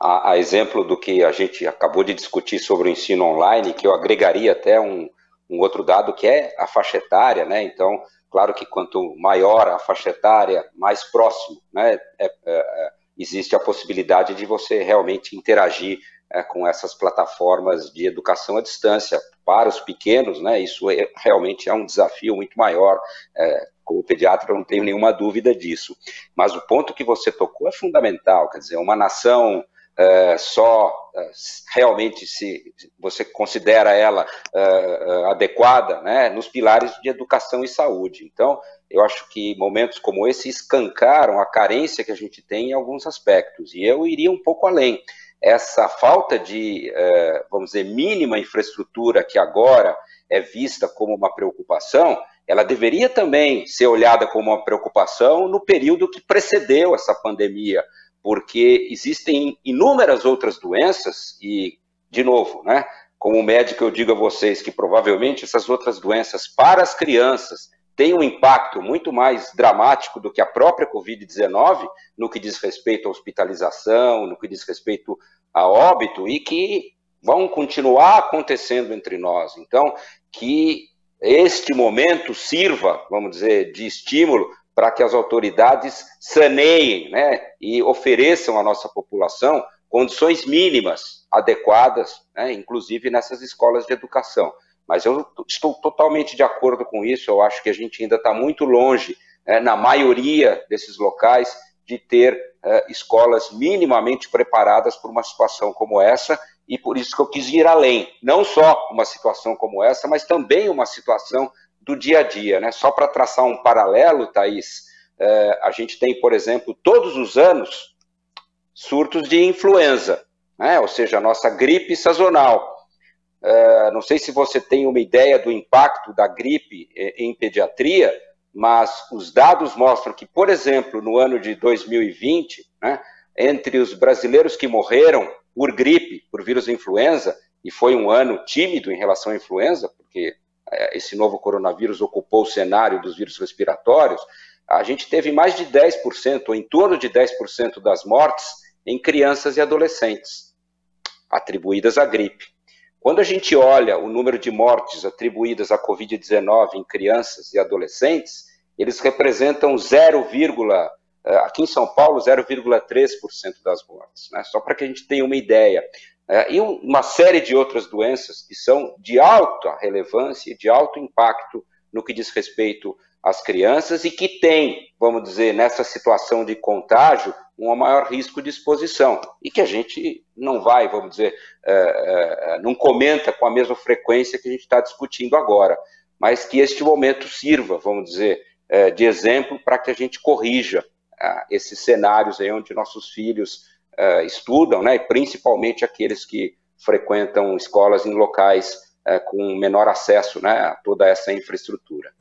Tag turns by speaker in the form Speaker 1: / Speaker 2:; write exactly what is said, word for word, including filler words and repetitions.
Speaker 1: a, a exemplo do que a gente acabou de discutir sobre o ensino online, que eu agregaria até um, um outro dado, que é a faixa etária, né? Então, claro que quanto maior a faixa etária, mais próximo, né, é, é, existe a possibilidade de você realmente interagir é, com essas plataformas de educação à distância. Para os pequenos, né, isso é, realmente é um desafio muito maior. É, como pediatra, eu não tenho nenhuma dúvida disso. Mas o ponto que você tocou é fundamental, quer dizer, uma nação Uh, só uh, realmente se você considera ela uh, uh, adequada, né, nos pilares de educação e saúde. Então, eu acho que momentos como esse escancaram a carência que a gente tem em alguns aspectos, e eu iria um pouco além. Essa falta de, uh, vamos dizer, mínima infraestrutura que agora é vista como uma preocupação, ela deveria também ser olhada como uma preocupação no período que precedeu essa pandemia, porque existem inúmeras outras doenças e, de novo, né, como médico eu digo a vocês que provavelmente essas outras doenças para as crianças têm um impacto muito mais dramático do que a própria covid dezenove no que diz respeito à hospitalização, no que diz respeito a óbito e que vão continuar acontecendo entre nós. Então, que este momento sirva, vamos dizer, de estímulo para que as autoridades saneiem, né, e ofereçam à nossa população condições mínimas adequadas, né, inclusive nessas escolas de educação. Mas eu estou totalmente de acordo com isso, eu acho que a gente ainda está muito longe, né, na maioria desses locais, de ter uh, escolas minimamente preparadas para uma situação como essa, e por isso que eu quis ir além, não só uma situação como essa, mas também uma situação do dia a dia, né? Só para traçar um paralelo, Thaís, eh, a gente tem, por exemplo, todos os anos, surtos de influenza, né? Ou seja, a nossa gripe sazonal. Eh, não sei se você tem uma ideia do impacto da gripe em pediatria, mas os dados mostram que, por exemplo, no ano de dois mil e vinte, né, entre os brasileiros que morreram por gripe, por vírus influenza, e foi um ano tímido em relação à influenza, porque esse novo coronavírus ocupou o cenário dos vírus respiratórios, a gente teve mais de dez por cento, ou em torno de dez por cento das mortes em crianças e adolescentes, atribuídas à gripe. Quando a gente olha o número de mortes atribuídas à covid dezenove em crianças e adolescentes, eles representam zero, aqui em São Paulo, zero vírgula três por cento das mortes, né? Só para que a gente tenha uma ideia. É, e uma série de outras doenças que são de alta relevância e de alto impacto no que diz respeito às crianças e que têm, vamos dizer, nessa situação de contágio, um maior risco de exposição e que a gente não vai, vamos dizer, é, é, não comenta com a mesma frequência que a gente está discutindo agora, mas que este momento sirva, vamos dizer, é, de exemplo para que a gente corrija é, esses cenários aí onde nossos filhos Uh, estudam, né, principalmente aqueles que frequentam escolas em locais uh, com menor acesso, né, a toda essa infraestrutura.